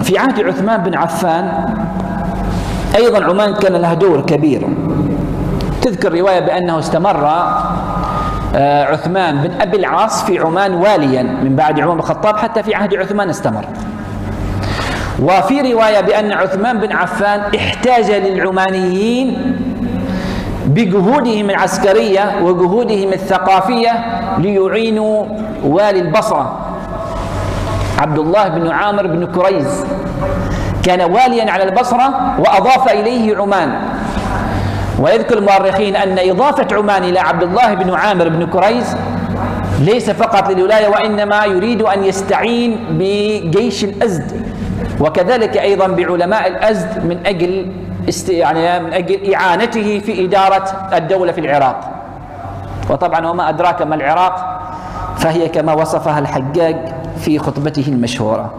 في عهد عثمان بن عفان أيضا عمان كان لها دور كبير. تذكر رواية بأنه استمر عثمان بن أبي العاص في عمان واليا من بعد عمر بن الخطاب حتى في عهد عثمان استمر. وفي رواية بأن عثمان بن عفان احتاج للعمانيين بجهودهم العسكرية وجهودهم الثقافية ليعينوا والي البصرة عبد الله بن عامر بن كريز، كان واليا على البصرة وأضاف إليه عمان. ويذكر المؤرخين أن إضافة عمان إلى عبد الله بن عامر بن كريز ليس فقط للولاية، وإنما يريد أن يستعين بجيش الأزد وكذلك أيضا بعلماء الأزد من أجل إعانته في إدارة الدولة في العراق. وطبعا وما أدراك ما العراق، فهي كما وصفها الحجاج في خطبته المشهورة.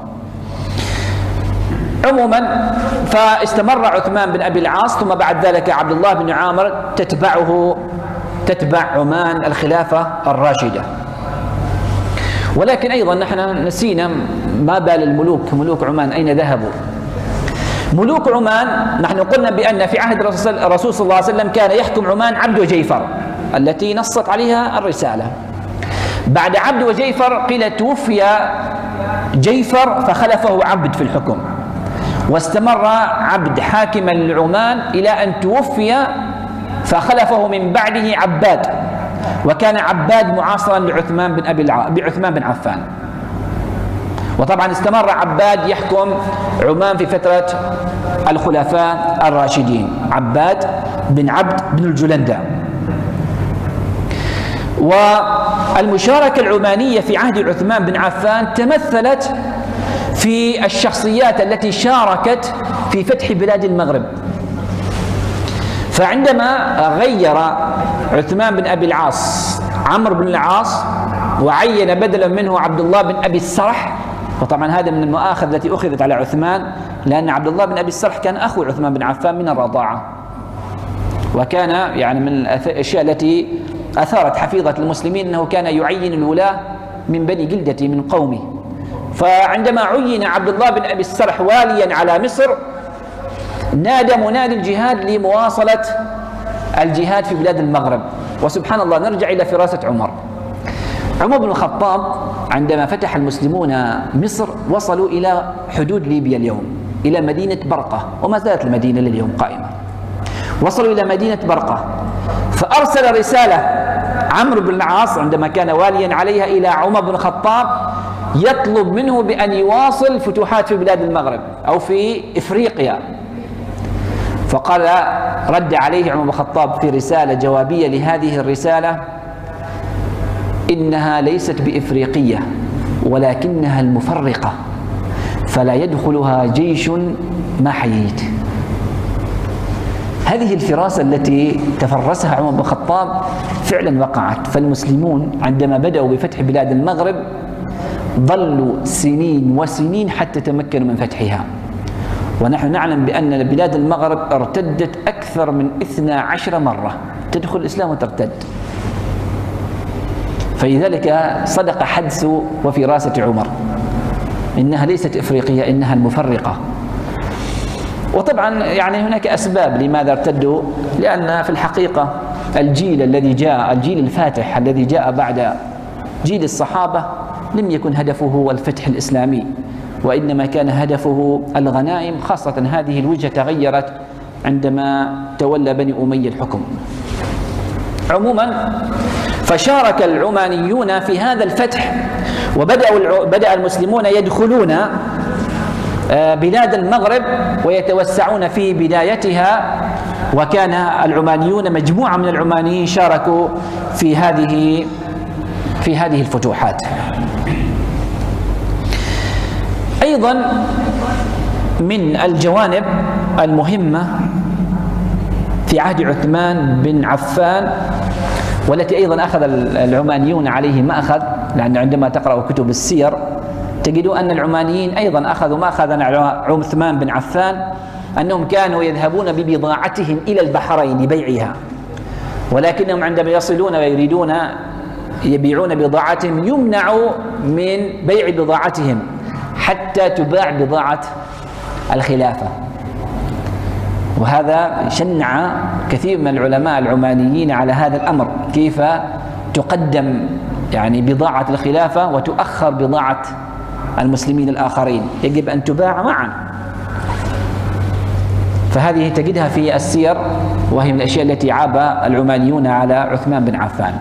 عموما فاستمر عثمان بن أبي العاص، ثم بعد ذلك عبد الله بن عامر تتبع عمان الخلافة الراشدة. ولكن أيضا نحن نسينا ما بال الملوك، ملوك عمان أين ذهبوا؟ ملوك عمان نحن قلنا بأن في عهد الرسول صلى الله عليه وسلم كان يحكم عمان عبد وجيفر التي نصت عليها الرسالة. بعد عبد وجيفر قيل توفي جيفر فخلفه عبد في الحكم، واستمر عبد حاكما لعمان إلى أن توفي فخلفه من بعده عباد، وكان عباد معاصرا بعثمان بن عفان. وطبعا استمر عباد يحكم عمان في فترة الخلفاء الراشدين، عباد بن عبد بن الجلندة. والمشاركة العمانية في عهد عثمان بن عفان تمثلت في الشخصيات التي شاركت في فتح بلاد المغرب. فعندما غير عثمان بن أبي العاص عمرو بن العاص وعين بدلا منه عبد الله بن أبي السرح، وطبعا هذا من المؤاخذة التي أخذت على عثمان، لأن عبد الله بن أبي السرح كان أخو عثمان بن عفان من الرضاعة، وكان يعني من الأشياء التي أثارت حفيظة المسلمين أنه كان يعين الولاة من بني جلدته من قومه. فعندما عين عبد الله بن أبي السرح واليا على مصر نادى منادي الجهاد لمواصلة الجهاد في بلاد المغرب. وسبحان الله نرجع إلى فراسة عمر بن الخطاب عندما فتح المسلمون مصر وصلوا إلى حدود ليبيا اليوم، إلى مدينة برقة، وما زالت المدينة لليوم قائمة. وصلوا إلى مدينة برقة، فأرسل رسالة عمرو بن العاص عندما كان واليا عليها إلى عمر بن الخطاب يطلب منه بأن يواصل فتوحات في بلاد المغرب أو في إفريقيا. فقال رد عليه عمر بن الخطاب في رسالة جوابية لهذه الرسالة: إنها ليست بإفريقية ولكنها المفرقة، فلا يدخلها جيش ما حييت. هذه الفراسة التي تفرسها عمر بن الخطاب فعلا وقعت. فالمسلمون عندما بدأوا بفتح بلاد المغرب ظلوا سنين وسنين حتى تمكنوا من فتحها. ونحن نعلم بأن بلاد المغرب ارتدت أكثر من 12 مرة، تدخل الإسلام وترتد. فلذلك صدق حدس وفراسة عمر، إنها ليست إفريقية إنها المفرقة. وطبعا يعني هناك أسباب لماذا ارتدوا، لأن في الحقيقة الجيل الذي جاء، الجيل الفاتح الذي جاء بعد جيل الصحابة، لم يكن هدفه هو الفتح الإسلامي، وإنما كان هدفه الغنائم، خاصة هذه الوجهة تغيرت عندما تولى بني أمية الحكم. عموما فشارك العمانيون في هذا الفتح، وبدأ المسلمون يدخلون بلاد المغرب ويتوسعون في بدايتها. وكان العمانيون مجموعة من العمانيين شاركوا في هذه الفتوحات. أيضا من الجوانب المهمة في عهد عثمان بن عفان، والتي أيضا أخذ العمانيون عليه مأخذ، لأن عندما تقرأ كتب السير تجدوا أن العمانيين أيضا أخذوا مأخذا على عثمان بن عفان، أنهم كانوا يذهبون ببضاعتهم إلى البحرين لبيعها، ولكنهم عندما يصلون ويريدون يبيعون بضاعتهم يمنعوا من بيع بضاعتهم حتى تباع بضاعة الخلافة. وهذا شنع كثير من العلماء العمانيين على هذا الأمر، كيف تقدم يعني بضاعة الخلافة وتؤخر بضاعة المسلمين الآخرين، يجب أن تباع معا. فهذه تجدها في السير، وهي من الأشياء التي عاب العمانيون على عثمان بن عفان.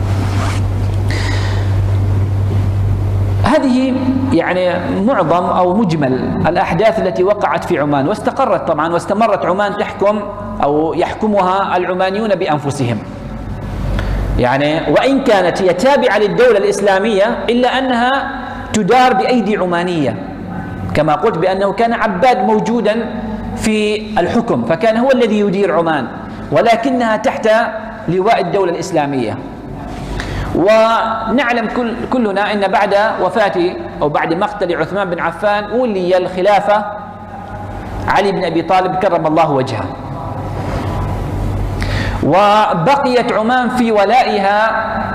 هذه يعني معظم أو مجمل الأحداث التي وقعت في عمان، واستقرت طبعا واستمرت عمان تحكم أو يحكمها العمانيون بأنفسهم، يعني وإن كانت هي تابعة للدولة الإسلامية إلا أنها تدار بأيدي عمانية، كما قلت بأنه كان عباد موجودا في الحكم فكان هو الذي يدير عمان، ولكنها تحت لواء الدولة الإسلامية. ونعلم كلنا أن بعد وفاة أو بعد مقتل عثمان بن عفان ولي الخلافة علي بن أبي طالب كرم الله وجهه، وبقيت عمان في ولائها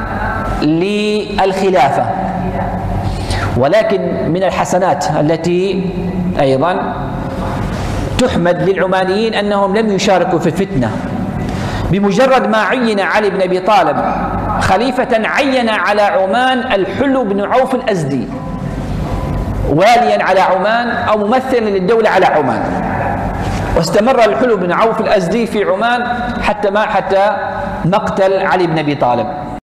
للخلافة. ولكن من الحسنات التي أيضا تحمد للعمانيين أنهم لم يشاركوا في الفتنة. بمجرد ما عين علي بن أبي طالب خليفة عين على عمان الحلو بن عوف الأزدي واليا على عمان أو ممثلا للدولة على عمان، واستمر الحلو بن عوف الأزدي في عمان حتى مقتل علي بن أبي طالب.